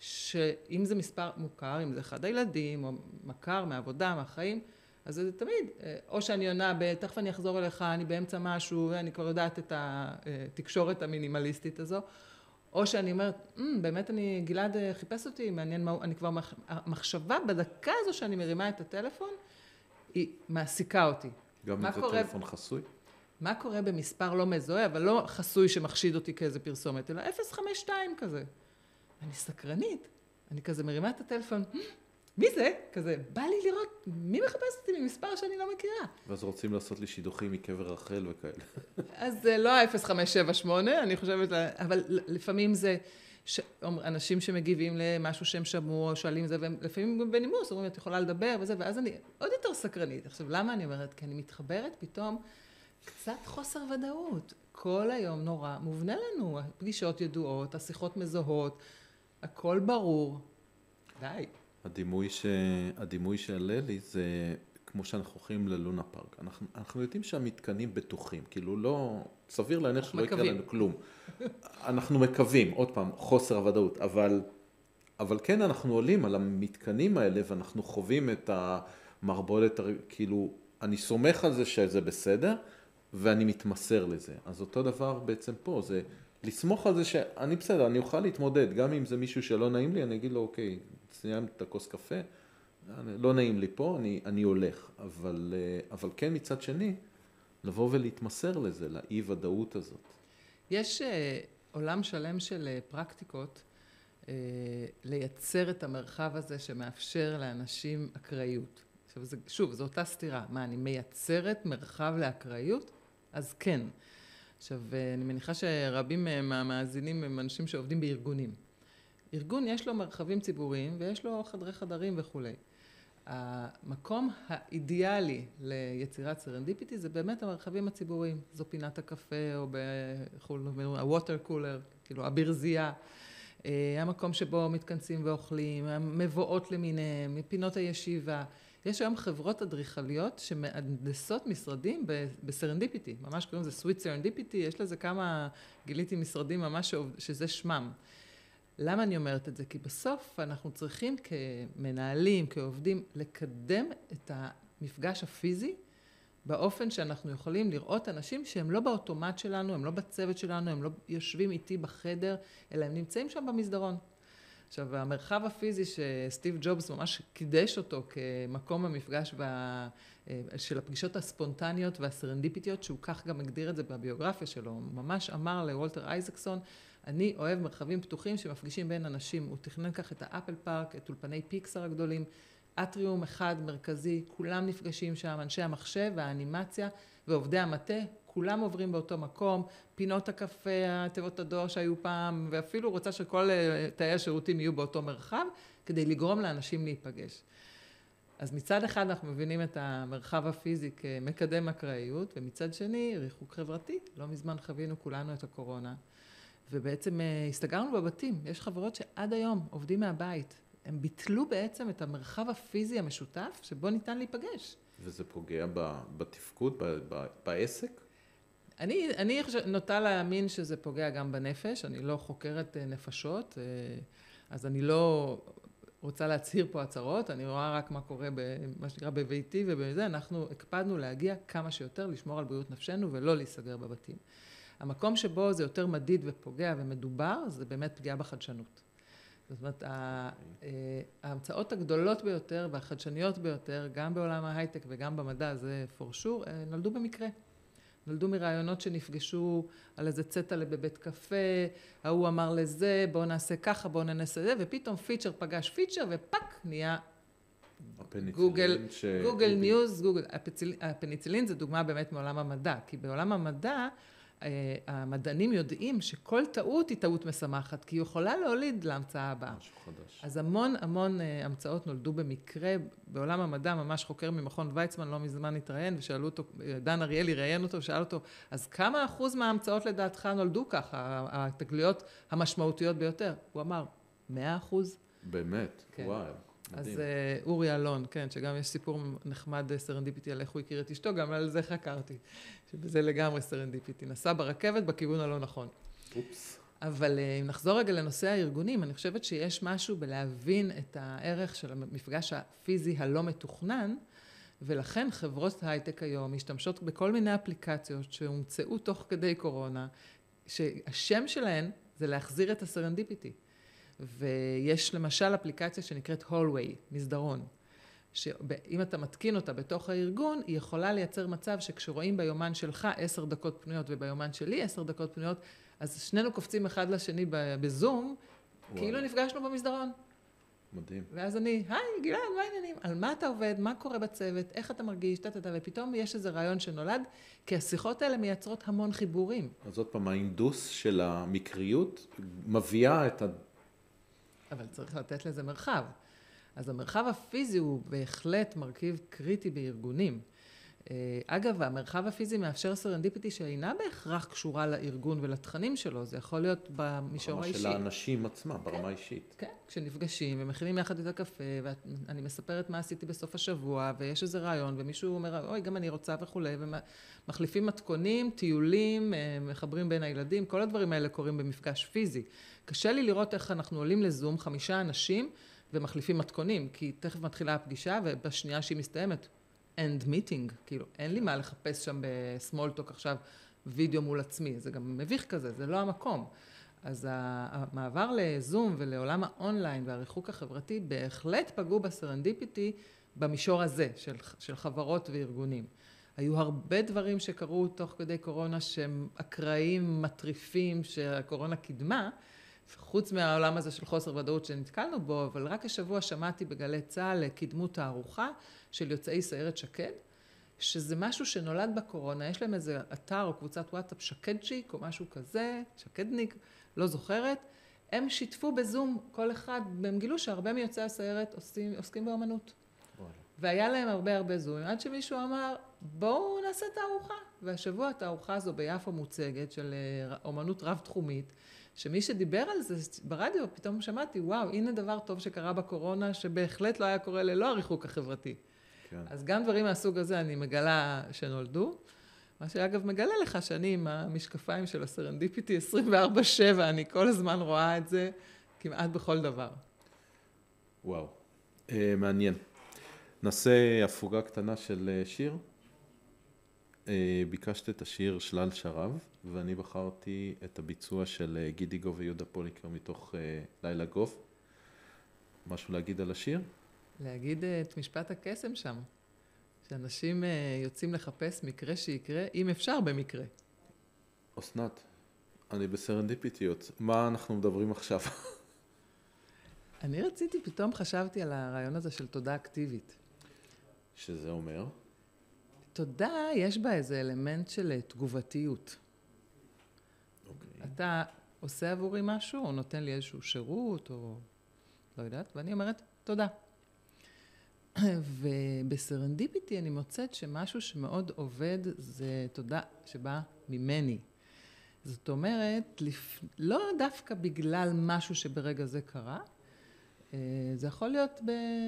שאם זה מספר מוכר, אם זה אחד הילדים, או מכר מהעבודה, מהחיים, אז זה תמיד, או שאני עונה, תכף אני אחזור אליך, אני באמצע משהו, ואני כבר יודעת את התקשורת המינימליסטית הזו, או שאני אומרת, באמת אני, גלעד חיפש אותי, מעניין מה, אני כבר, המחשבה בדקה הזו שאני מרימה את הטלפון, היא מעסיקה אותי. גם אם זה טלפון חסוי? מה קורה במספר לא מזוהה, אבל לא חסוי שמחשיד אותי כאיזה פרסומת, אלא אפס חמש שתיים כזה. אני סקרנית, אני כזה מרימה את הטלפון, מי זה? כזה, בא לי לראות מי מחפש אותי ממספר שאני לא מכירה. ואז רוצים לעשות לי שידוכים מקבר רחל וכאלה. אז זה לא אפס חמש שבע שמונה, אני חושבת, אבל לפעמים זה ש... אנשים שמגיבים למשהו שהם שמעו או שואלים זה, ולפעמים בנימוס אומרים, את יכולה לדבר וזה, ואז אני עוד יותר סקרנית. עכשיו, למה אני אומרת? כי אני מתחברת פתאום קצת חוסר ודאות. כל היום נורא מובנה לנו, הפגישות ידועות, השיחות מזוהות, הכל ברור. די. הדימוי, ש... הדימוי שעלה לי זה כמו שאנחנו הולכים ללונה פארק. אנחנו, אנחנו יודעים שהמתקנים בטוחים, כאילו לא, סביר להניח שלא יקרה לנו כלום. אנחנו מקווים, עוד פעם, חוסר הוודאות, אבל, אבל כן אנחנו עולים על המתקנים האלה ואנחנו חווים את המרבולת, כאילו, אני סומך על זה שזה בסדר ואני מתמסר לזה. אז אותו דבר בעצם פה, זה לסמוך על זה שאני בסדר, אני אוכל להתמודד, גם אם זה מישהו שלא נעים לי, אני אגיד לו, אוקיי, סיים את הכוס קפה, לא נעים לי פה, אני, אני הולך. אבל, אבל כן מצד שני, לבוא ולהתמסר לזה, לאי ודאות הזאת. יש uh, עולם שלם של uh, פרקטיקות, uh, לייצר את המרחב הזה שמאפשר לאנשים אקראיות. עכשיו, זה, שוב, זו אותה סתירה. מה, אני מייצרת מרחב לאקראיות? אז כן. עכשיו, אני מניחה שרבים מהמאזינים הם אנשים שעובדים בארגונים. ארגון יש לו מרחבים ציבוריים ויש לו חדרי חדרים וכו'. המקום האידיאלי ליצירת סרנדיפיטי זה באמת המרחבים הציבוריים. זו פינת הקפה או הווטר קולר, כאילו הברזייה. המקום שבו מתכנסים ואוכלים, המבואות למיניהם, פינות הישיבה. יש היום חברות אדריכליות שמהנדסות משרדים בסרנדיפיטי, ממש קוראים לזה סוויט סרנדיפיטי, יש לזה כמה, גיליתי משרדים ממש שזה שמם. למה אני אומרת את זה? כי בסוף אנחנו צריכים כמנהלים, כעובדים, לקדם את המפגש הפיזי, באופן שאנחנו יכולים לראות אנשים שהם לא באוטומט שלנו, הם לא בצוות שלנו, הם לא יושבים איתי בחדר, אלא הם נמצאים שם במסדרון. עכשיו, המרחב הפיזי שסטיב ג'ובס ממש קידש אותו כמקום המפגש של הפגישות הספונטניות והסרנדיפיטיות, שהוא כך גם הגדיר את זה בביוגרפיה שלו. הוא ממש אמר לוולטר אייזקסון, אני אוהב מרחבים פתוחים שמפגישים בין אנשים. הוא תכנן כך את האפל פארק, את אולפני פיקסר הגדולים, אטריום אחד מרכזי, כולם נפגשים שם, אנשי המחשב והאנימציה ועובדי המטה, כולם עוברים באותו מקום, פינות הקפה, תיבות הדואר שהיו פעם, ואפילו רוצה שכל תאי השירותים יהיו באותו מרחב, כדי לגרום לאנשים להיפגש. אז מצד אחד אנחנו מבינים את המרחב הפיזי כמקדם אקראיות, ומצד שני ריחוק חברתי. לא מזמן חווינו כולנו את הקורונה, ובעצם הסתגרנו בבתים. יש חברות שעד היום עובדים מהבית. הם ביטלו בעצם את המרחב הפיזי המשותף שבו ניתן להיפגש. וזה פוגע בתפקוד, בעסק? אני, אני נוטה להאמין שזה פוגע גם בנפש, אני לא חוקרת נפשות, אז אני לא רוצה להצהיר פה הצהרות, אני רואה רק מה קורה במה שנקרא בביתי ובזה, אנחנו הקפדנו להגיע כמה שיותר, לשמור על בריאות נפשנו ולא להיסגר בבתים. המקום שבו זה יותר מדיד ופוגע ומדובר, זה באמת פגיעה בחדשנות. זאת אומרת, ההמצאות הגדולות ביותר והחדשניות ביותר, גם בעולם ההייטק וגם במדע, זה for sure, נולדו במקרה. נולדו מרעיונות שנפגשו על איזה צטלה בבית קפה, ההוא אמר לזה, בואו נעשה ככה, בואו ננסה זה, ופתאום פיצ'ר פגש פיצ'ר, ופק, נהיה גוגל, הפניצילין ש... גוגל ניוז, גוגל, הפניצילין זה דוגמה באמת מעולם המדע, כי בעולם המדע, המדענים יודעים שכל טעות היא טעות משמחת, כי היא יכולה להוליד להמצאה הבאה. משהו חדש. אז המון המון המצאות נולדו במקרה, בעולם המדע ממש חוקר ממכון ויצמן לא מזמן התראיין, ושאלו אותו, דן אריאלי ראיין אותו, ושאל אותו, אז כמה אחוז מההמצאות לדעתך נולדו ככה, התגליות המשמעותיות ביותר? הוא אמר, מאה אחוז. באמת? כן. וואו. אז אורי אלון, כן, שגם יש סיפור נחמד סרנדיפיטי על איך הוא הכיר את אשתו, גם על זה חקרתי, שבזה לגמרי סרנדיפיטי. נסע ברכבת בכיוון הלא נכון. אופס. אבל אם נחזור רגע לנושא הארגונים, אני חושבת שיש משהו בלהבין את הערך של המפגש הפיזי הלא מתוכנן, ולכן חברות הייטק היום משתמשות בכל מיני אפליקציות שהומצאו תוך כדי קורונה, שהשם שלהן זה להחזיר את הסרנדיפיטי. ויש למשל אפליקציה שנקראת הולווי, מסדרון, שאם אתה מתקין אותה בתוך הארגון, היא יכולה לייצר מצב שכשרואים ביומן שלך עשר דקות פנויות וביומן שלי עשר דקות פנויות, אז שנינו קופצים אחד לשני בזום, וואו. כאילו נפגשנו במסדרון. מדהים. ואז אני, היי גלעד, מה העניינים? על מה אתה עובד? מה קורה בצוות? איך אתה מרגיש? תתתה, ופתאום יש איזה רעיון שנולד, כי השיחות האלה מייצרות המון חיבורים. אז עוד פעם, האינדוס של המקריות מביאה את ה... אבל צריך לתת לזה מרחב. אז המרחב הפיזי הוא בהחלט מרכיב קריטי בארגונים. אגב, המרחב הפיזי מאפשר סרנדיפיטי שאינה בהכרח קשורה לארגון ולתכנים שלו, זה יכול להיות במישור האישי. ברמה של האנשים עצמם, ברמה האישית. כן, כשנפגשים ומכינים יחד את הקפה, ואני מספרת מה עשיתי בסוף השבוע, ויש איזה רעיון, ומישהו אומר, אוי, גם אני רוצה וכולי, ומחליפים מתכונים, טיולים, מחברים בין הילדים, כל הדברים האלה קורים במפגש פיזי. קשה לי לראות איך אנחנו עולים לזום, חמישה אנשים, ומחליפים מתכונים, כי תכף מתחילה הפגישה, ובשנייה שהיא מסתיימת, end meeting, כאילו, אין לי מה לחפש שם בסמולטוק עכשיו וידאו מול עצמי, זה גם מביך כזה, זה לא המקום. אז המעבר לזום ולעולם האונליין והריחוק החברתי בהחלט פגעו בסרנדיפיטי במישור הזה של, של חברות וארגונים. היו הרבה דברים שקרו תוך כדי קורונה שהם אקראיים, מטריפים, שהקורונה קידמה, חוץ מהעולם הזה של חוסר ודאות שנתקלנו בו, אבל רק השבוע שמעתי בגלי צה"ל קידמו תערוכה של יוצאי סיירת שקד, שזה משהו שנולד בקורונה, יש להם איזה אתר או קבוצת וואטסאפ שקדצ'יק או משהו כזה, שקדניק, לא זוכרת, הם שיתפו בזום כל אחד, והם גילו שהרבה מיוצאי הסיירת עושים, עוסקים באמנות. וואלה. והיה להם הרבה הרבה זומים, עד שמישהו אמר, בואו נעשה תערוכה. והשבוע התערוכה הזו ביפו מוצגת של אומנות רב-תחומית, שמי שדיבר על זה ברדיו, פתאום שמעתי, וואו, הנה דבר טוב שקרה בקורונה, שבהחלט לא היה קורה ללא הריחוק החברתי. כן. אז גם דברים מהסוג הזה אני מגלה שנולדו, מה שאגב מגלה לך שאני עם המשקפיים של הסרנדיפיטי עשרים וארבע שבע, אני כל הזמן רואה את זה כמעט בכל דבר. וואו, אה, מעניין. נעשה הפוגה קטנה של שיר. אה, ביקשת את השיר שלל שרב, ואני בחרתי את הביצוע של גידי גוב ויהודה פוליקר מתוך אה, לילה גוב. משהו להגיד על השיר? להגיד את משפט הקסם שם, שאנשים יוצאים לחפש מקרה שיקרה, אם אפשר במקרה. אסנת, אני בסרנדיפיטיות, מה אנחנו מדברים עכשיו? אני רציתי, פתאום חשבתי על הרעיון הזה של תודה אקטיבית. שזה אומר? תודה, יש בה איזה אלמנט של תגובתיות. אוקיי. אתה עושה עבורי משהו, או נותן לי איזשהו שירות, או לא יודעת, ואני אומרת, תודה. ובסרנדיפיטי אני מוצאת שמשהו שמאוד עובד זה תודה שבא ממני. זאת אומרת, לא דווקא בגלל משהו שברגע זה קרה, זה יכול להיות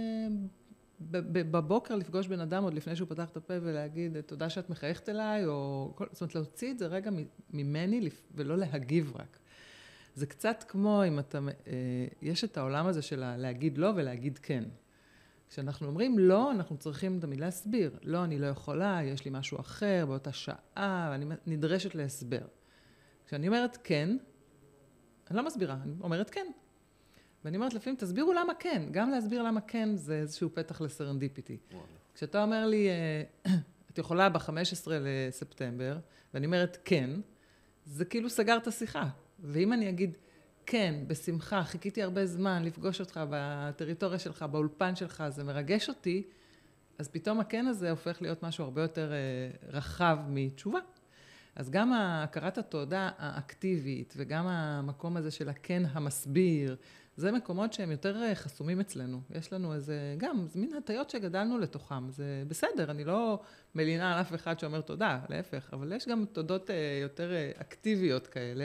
בבוקר לפגוש בן אדם עוד לפני שהוא פתח את הפה ולהגיד תודה שאת מחייכת אליי, או זאת אומרת להוציא את זה רגע ממני ולא להגיב רק. זה קצת כמו אם אתה, יש את העולם הזה של להגיד לא ולהגיד כן. כשאנחנו אומרים לא, אנחנו צריכים תמיד להסביר. לא, אני לא יכולה, יש לי משהו אחר באותה שעה, אני נדרשת להסבר. כשאני אומרת כן, אני לא מסבירה, אני אומרת כן. ואני אומרת לפעמים, תסבירו למה כן. גם להסביר למה כן זה איזשהו פתח לסרנדיפיטי. וואלה. כשאתה אומר לי, את יכולה ב-חמישה עשר לספטמבר, ואני אומרת כן, זה כאילו סגר את השיחה. ואם אני אגיד, כן, בשמחה, חיכיתי הרבה זמן לפגוש אותך בטריטוריה שלך, באולפן שלך, זה מרגש אותי, אז פתאום הכן הזה הופך להיות משהו הרבה יותר רחב מתשובה. אז גם הכרת התודה האקטיבית וגם המקום הזה של הכן המסביר, זה מקומות שהם יותר חסומים אצלנו. יש לנו איזה, גם, זה מין הטיות שגדלנו לתוכם. זה בסדר, אני לא מלינה על אף אחד שאומר תודה, להפך, אבל יש גם תודות יותר אקטיביות כאלה.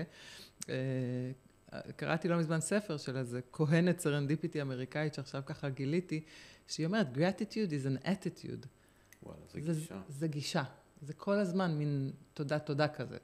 קראתי לא מזמן ספר של איזה כהנת סרנדיפיטי אמריקאית שעכשיו ככה גיליתי, שהיא אומרת, gratitude is an attitude. וואלה, זה גישה. זה גישה. זה כל הזמן מין תודה תודה כזה.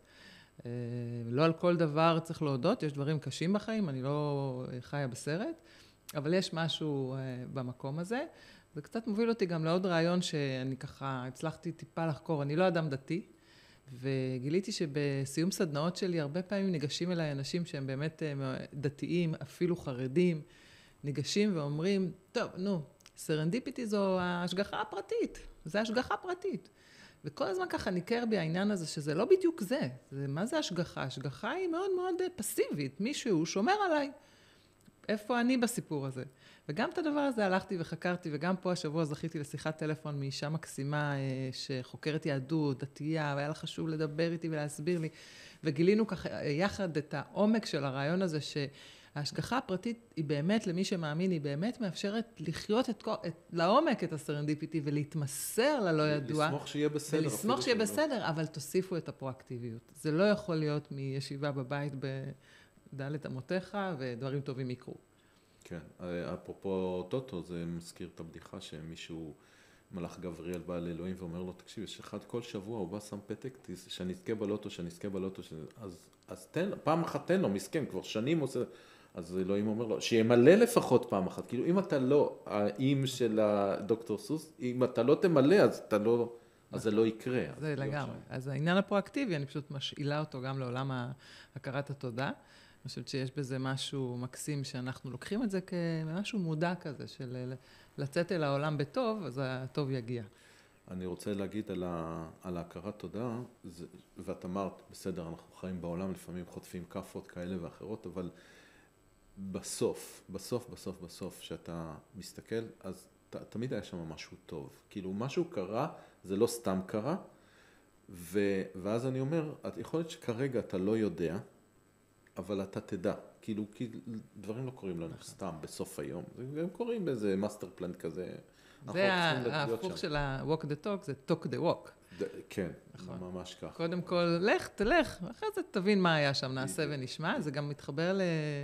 לא על כל דבר צריך להודות, יש דברים קשים בחיים, אני לא חיה בסרט, אבל יש משהו במקום הזה. זה קצת מוביל אותי גם לעוד רעיון שאני ככה הצלחתי טיפה לחקור. אני לא אדם דתי, וגיליתי שבסיום סדנאות שלי הרבה פעמים ניגשים אליי אנשים שהם באמת דתיים, אפילו חרדים, ניגשים ואומרים, טוב, נו, סרנדיפיטי זו ההשגחה הפרטית, זה השגחה פרטית. וכל הזמן ככה ניכר בי העניין הזה שזה לא בדיוק זה. זה מה זה השגחה? השגחה היא מאוד מאוד פסיבית. מישהו שומר עליי. איפה אני בסיפור הזה? וגם את הדבר הזה הלכתי וחקרתי, וגם פה השבוע זכיתי לשיחת טלפון מאישה מקסימה שחוקרת יהדות, דתייה, והיה לה חשוב לדבר איתי ולהסביר לי. וגילינו ככה יחד את העומק של הרעיון הזה ש... ההשגחה הפרטית היא באמת, למי שמאמין, היא באמת מאפשרת לחיות את, את, לעומק את הסרנדיפיטי ולהתמסר ללא ידוע. לסמוך שיהיה בסדר. ולסמוך שיהיה בסדר, אבל תוסיפו את הפרואקטיביות. זה לא יכול להיות מישיבה בבית בדלת אמותיך ודברים טובים יקרו. כן, אפרופו טוטו, זה מזכיר את הבדיחה שמישהו, מלאך גבריאל בא לאלוהים ואומר לו, תקשיב, יש אחד כל שבוע, הוא בא שם פתק, שאני אזכה בלוטו, שאני אזכה בלוטו, אז, אז תן, פעם אחת תן לו, מסכן, כבר שנים עושה... אז אלוהים אומר לו, שימלא לפחות פעם אחת. כאילו, אם אתה לא, האם של הדוקטור סוס, אם אתה לא תמלא, אז אתה לא, אז זה לא יקרה. זה לגמרי. אז העניין הפרואקטיבי, אני פשוט משאילה אותו גם לעולם הכרת התודה. אני חושבת שיש בזה משהו מקסים, שאנחנו לוקחים את זה כמשהו מודע כזה, של לצאת אל העולם בטוב, אז הטוב יגיע. אני רוצה להגיד על, ה, על ההכרת תודה, זה, ואת אמרת, בסדר, אנחנו חיים בעולם, לפעמים חוטפים כפות כאלה ואחרות, אבל בסוף, בסוף, בסוף, בסוף, שאתה מסתכל, אז ת, תמיד היה שם משהו טוב. כאילו, משהו קרה, זה לא סתם קרה, ו, ואז אני אומר, את יכול להיות שכרגע אתה לא יודע, אבל אתה תדע. כאילו, כי דברים לא קורים לנו סתם בסוף היום. הם קורים באיזה מאסטר פלן כזה. זה ההפוך של ה-walk the talk, זה talk the walk. כן, ממש כך. קודם כל, לך, תלך, אחרי זה תבין מה היה שם, נעשה ונשמע. זה גם מתחבר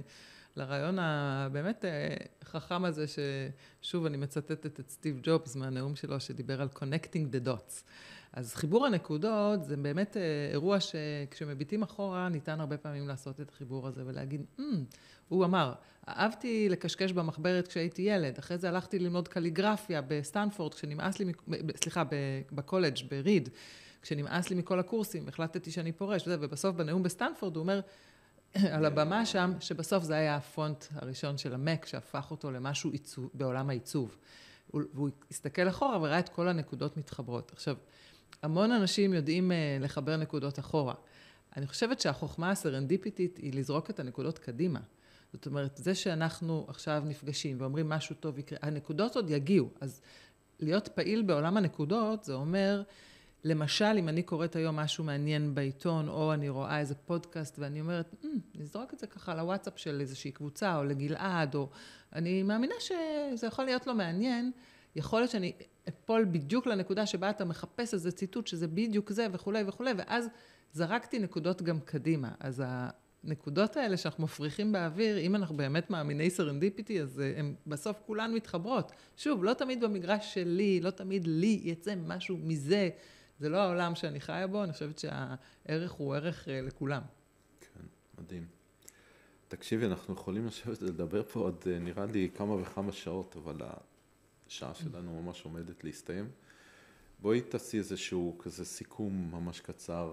לרעיון הבאמת חכם הזה, ששוב, אני מצטטת את סטיב ג'ובס מהנאום שלו, שדיבר על connecting the dots. אז חיבור הנקודות זה באמת אירוע שכשמביטים אחורה ניתן הרבה פעמים לעשות את החיבור הזה ולהגיד, mm, הוא אמר, אהבתי לקשקש במחברת כשהייתי ילד, אחרי זה הלכתי ללמוד קליגרפיה בסטנפורד, כשנמאס לי, סליחה, בקולג' בריד, כשנמאס לי מכל הקורסים, החלטתי שאני פורש, וזה, ובסוף בנאום בסטנפורד הוא אומר, על הבמה שם, שבסוף זה היה הפונט הראשון של המק, שהפך אותו למשהו עיצוב, בעולם העיצוב. והוא הסתכל אחורה וראה את כל הנקודות מתחברות. עכשיו, המון אנשים יודעים לחבר נקודות אחורה. אני חושבת שהחוכמה הסרנדיפיטית היא לזרוק את הנקודות קדימה. זאת אומרת, זה שאנחנו עכשיו נפגשים ואומרים משהו טוב יקרה, הנקודות עוד יגיעו. אז להיות פעיל בעולם הנקודות, זה אומר, למשל, אם אני קוראת היום משהו מעניין בעיתון, או אני רואה איזה פודקאסט, ואני אומרת, mm, נזרוק את זה ככה לוואטסאפ של איזושהי קבוצה, או לגלעד, או אני מאמינה שזה יכול להיות לא מעניין, יכול להיות שאני אפול בדיוק לנקודה שבה אתה מחפש איזה ציטוט, שזה בדיוק זה וכו' וכו', ואז זרקתי נקודות גם קדימה. אז הנקודות האלה שאנחנו מפריחים באוויר, אם אנחנו באמת מאמיני סרנדיפיטי, אז הם בסוף כולן מתחברות. שוב, לא תמיד במגרש שלי, לא תמיד לי יצא משהו מזה, זה לא העולם שאני חיה בו, אני חושבת שהערך הוא ערך לכולם. כן, מדהים. תקשיבי, אנחנו יכולים לשבת לדבר פה עוד נראה לי כמה וכמה שעות, אבל השעה שלנו ממש עומדת להסתיים. בואי תעשי איזשהו כזה סיכום ממש קצר,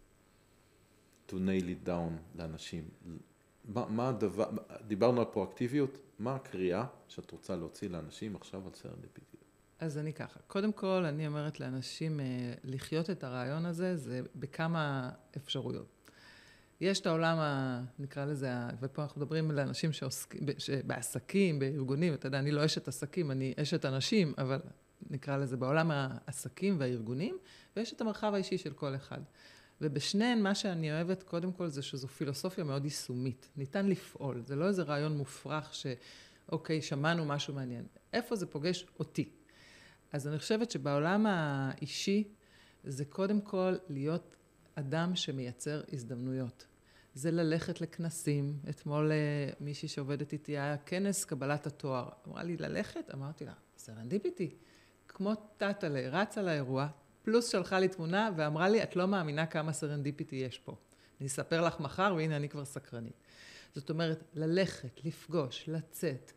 to nail it down לאנשים. מה, מה הדבר, דיברנו על פרואקטיביות, מה הקריאה שאת רוצה להוציא לאנשים עכשיו על סרנדיפיטיות? אז אני ככה, קודם כל אני אומרת לאנשים לחיות את הרעיון הזה, זה בכמה אפשרויות. יש את העולם, ה, נקרא לזה, ופה אנחנו מדברים לאנשים שעוסקים, בעסקים, בארגונים, אתה יודע, אני לא אשת עסקים, אני אשת אנשים, אבל נקרא לזה בעולם העסקים והארגונים, ויש את המרחב האישי של כל אחד. ובשניהם מה שאני אוהבת קודם כל זה שזו פילוסופיה מאוד יישומית. ניתן לפעול, זה לא איזה רעיון מופרך שאוקיי, שמענו משהו מעניין. איפה זה פוגש אותי? אז אני חושבת שבעולם האישי זה קודם כל להיות אדם שמייצר הזדמנויות. זה ללכת לכנסים. אתמול מישהי שעובדת איתי היה כנס קבלת התואר. אמרה לי ללכת? אמרתי לה, סרנדיפיטי. כמו טאטלה, רצה לאירוע, פלוס שלחה לי תמונה ואמרה לי, את לא מאמינה כמה סרנדיפיטי יש פה. אני אספר לך מחר והנה אני כבר סקרנית. זאת אומרת, ללכת, לפגוש, לצאת,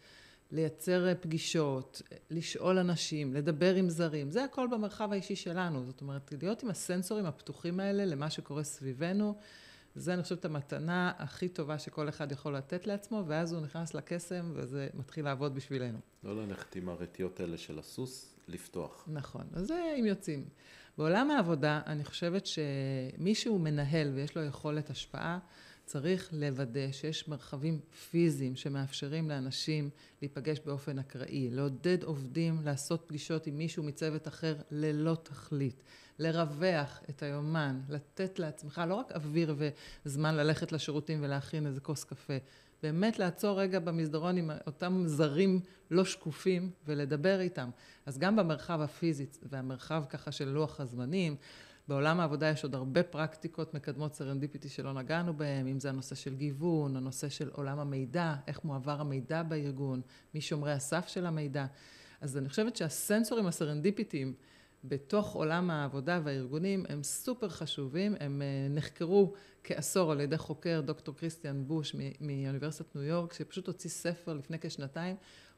לייצר פגישות, לשאול אנשים, לדבר עם זרים, זה הכל במרחב האישי שלנו. זאת אומרת, להיות עם הסנסורים הפתוחים האלה למה שקורה סביבנו, זה אני חושבת המתנה הכי טובה שכל אחד יכול לתת לעצמו, ואז הוא נכנס לקסם וזה מתחיל לעבוד בשבילנו. לא ללכת עם הרטיות האלה של הסוס, לפתוח. נכון, אז זה אם יוצאים. בעולם העבודה אני חושבת שמישהו מנהל ויש לו יכולת השפעה, צריך לוודא שיש מרחבים פיזיים שמאפשרים לאנשים להיפגש באופן אקראי, לעודד עובדים לעשות פגישות עם מישהו מצוות אחר ללא תכלית, לרווח את היומן, לתת לעצמך לא רק אוויר וזמן ללכת לשירותים ולהכין איזה כוס קפה, באמת לעצור רגע במסדרון עם אותם זרים לא שקופים ולדבר איתם. אז גם במרחב הפיזי והמרחב ככה של לוח הזמנים, בעולם העבודה יש עוד הרבה פרקטיקות מקדמות סרנדיפיטי שלא נגענו בהם, אם זה הנושא של גיוון, הנושא של עולם המידע, איך מועבר המידע בארגון, מי שומרי הסף של המידע. אז אני חושבת שהסנסורים הסרנדיפיטיים בתוך עולם העבודה והארגונים הם סופר חשובים, הם נחקרו כעשור על ידי חוקר דוקטור קריסטיאן בוש מאוניברסיטת ניו יורק, שפשוט הוציא ספר לפני כשנתיים,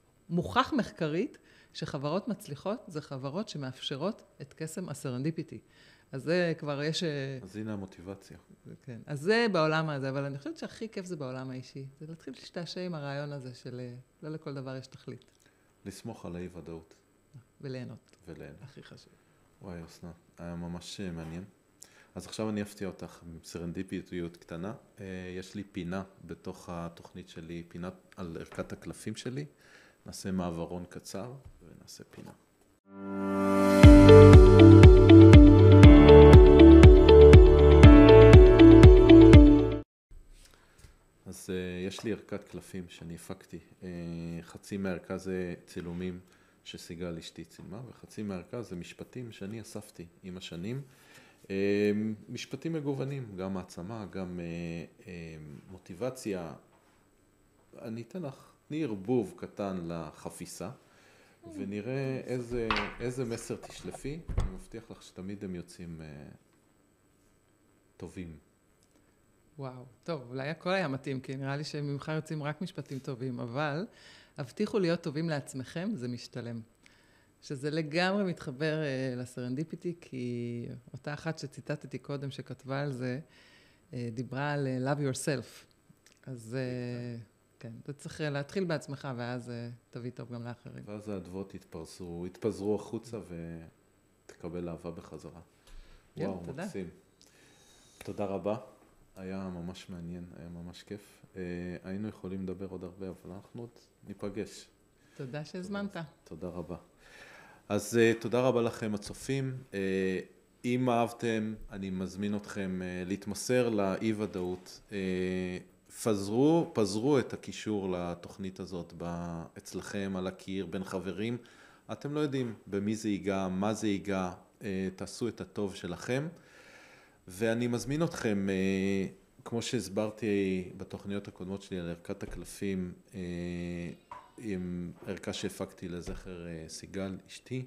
מוכח מחקרית שחברות מצליחות זה חברות שמאפשרות את קסם הסרנדיפיטי. אז זה כבר יש... אז הנה המוטיבציה. כן. אז זה בעולם הזה, אבל אני חושבת שהכי כיף זה בעולם האישי. זה להתחיל להשתעשע עם הרעיון הזה של לא לכל דבר יש תכלית. לסמוך על האי-ודאות. וליהנות. וליהנות. הכי חשוב. וואי, אסנת, היה ממש מעניין. אז עכשיו אני אפתיע אותך עם סרנדיפיטיות קטנה. יש לי פינה בתוך התוכנית שלי, פינה על ערכת הקלפים שלי. נעשה מעברון קצר ונעשה פינה. אז uh, יש לי ערכת קלפים שאני הפקתי. Uh, חצי מהערכה זה צילומים שסיגל אשתי צילמה, וחצי מהערכה זה משפטים שאני אספתי עם השנים. Uh, משפטים מגוונים, גם העצמה, גם uh, uh, מוטיבציה. אני אתן לך, תני ערבוב קטן לחפיסה, ונראה איזה, איזה מסר תשלפי. אני מבטיח לך שתמיד הם יוצאים uh, טובים. וואו, טוב, אולי הכל היה מתאים, כי נראה לי שממך יוצאים רק משפטים טובים, אבל הבטיחו להיות טובים לעצמכם, זה משתלם. שזה לגמרי מתחבר uh, לסרנדיפיטי, כי אותה אחת שציטטתי קודם שכתבה על זה, uh, דיברה על uh, love yourself. אז uh, כן, אתה צריך להתחיל בעצמך, ואז uh, תביא טוב גם לאחרים. ואז האדוות יתפרסו, יתפזרו החוצה ותקבל אהבה בחזרה. וואו, תודה. מקסים. תודה רבה. היה ממש מעניין, היה ממש כיף. אה, היינו יכולים לדבר עוד הרבה, אבל אנחנו עוד ניפגש. תודה שהזמנת. תודה, תודה רבה. אז אה, תודה רבה לכם הצופים. אה, אם אהבתם, אני מזמין אתכם אה, להתמסר לאי ודאות. אה, פזרו, פזרו את הקישור לתוכנית הזאת אצלכם על הקיר בין חברים. אתם לא יודעים במי זה ייגע, מה זה ייגע, אה, תעשו את הטוב שלכם. ואני מזמין אתכם, כמו שהסברתי בתוכניות הקודמות שלי על ערכת הקלפים, עם ערכה שהפקתי לזכר סיגל אשתי,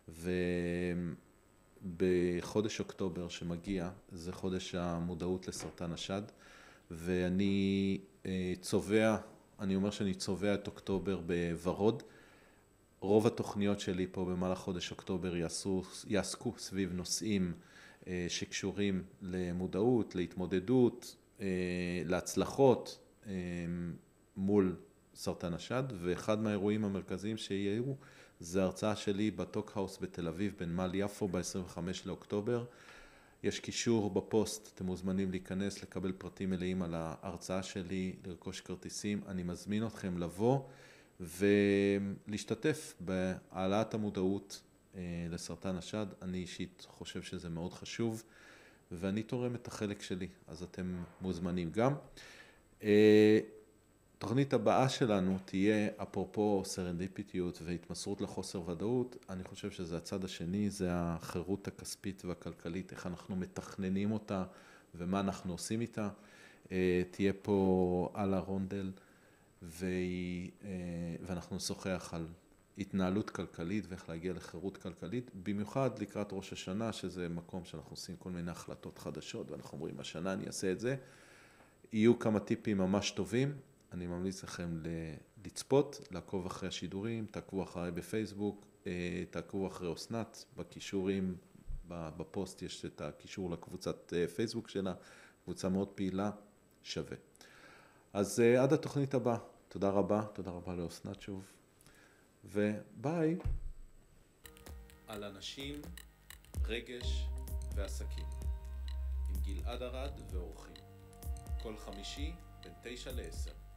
ובחודש אוקטובר שמגיע, זה חודש המודעות לסרטן השד, ואני צובע, אני אומר שאני צובע את אוקטובר בוורוד. רוב התוכניות שלי פה במהלך חודש אוקטובר יעשו, יעסקו סביב נושאים שקשורים למודעות, להתמודדות, להצלחות מול סרטן השד, ואחד מהאירועים המרכזיים שיהיו זה הרצאה שלי בטוק האוס בתל אביב בנמל יפו ב-עשרים וחמישה לאוקטובר. יש קישור בפוסט, אתם מוזמנים להיכנס, לקבל פרטים מלאים על ההרצאה שלי, לרכוש כרטיסים. אני מזמין אתכם לבוא ולהשתתף בהעלאת המודעות לסרטן השד. אני אישית חושב שזה מאוד חשוב, ואני תורם את החלק שלי, אז אתם מוזמנים גם. תוכנית הבאה שלנו תהיה, אפרופו סרנדיפיטיות והתמסרות לחוסר ודאות, אני חושב שזה הצד השני, זה החירות הכספית והכלכלית, איך אנחנו מתכננים אותה ומה אנחנו עושים איתה. תהיה פה אלה רונדל, והיא, ואנחנו נשוחח על התנהלות כלכלית ואיך להגיע לחירות כלכלית, במיוחד לקראת ראש השנה, שזה מקום שאנחנו עושים כל מיני החלטות חדשות, ואנחנו אומרים, השנה אני אעשה את זה. יהיו כמה טיפים ממש טובים. אני ממליץ לכם לצפות, לעקוב אחרי השידורים, תעקבו אחרי בפייסבוק, תעקבו אחרי אסנת, בקישורים, בפוסט יש את הקישור לקבוצת פייסבוק שלה, קבוצה מאוד פעילה, שווה. אז עד התוכנית הבאה, תודה רבה, תודה רבה לאסנת שוב, וביי. על אנשים, רגש ועסקים, עם גלעד ארד ואורחים, כל חמישי בין תשע לעשר.